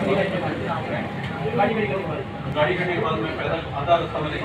गाड़ी करने के बाद मैं पैदल आधा रास्ता मैंने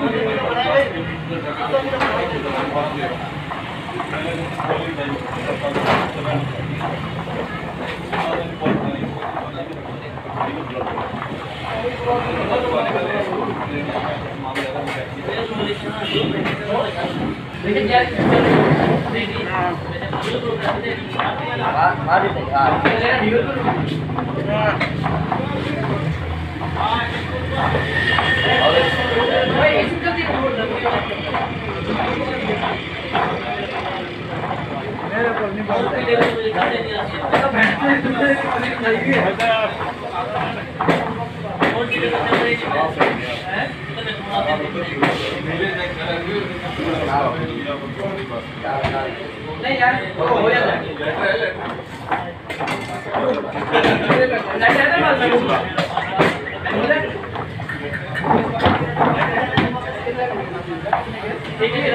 नहीं यार हो जाता है ठीक है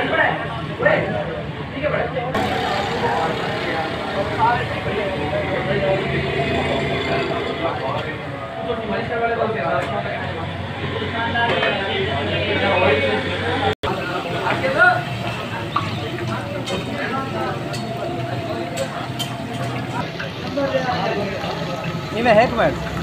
ये में है कमेंट